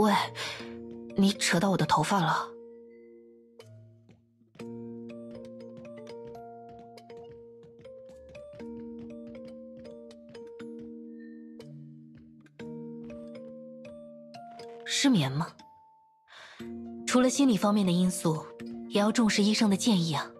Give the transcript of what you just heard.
喂，你扯到我的头发了。失眠吗？除了心理方面的因素，也要重视医生的建议啊。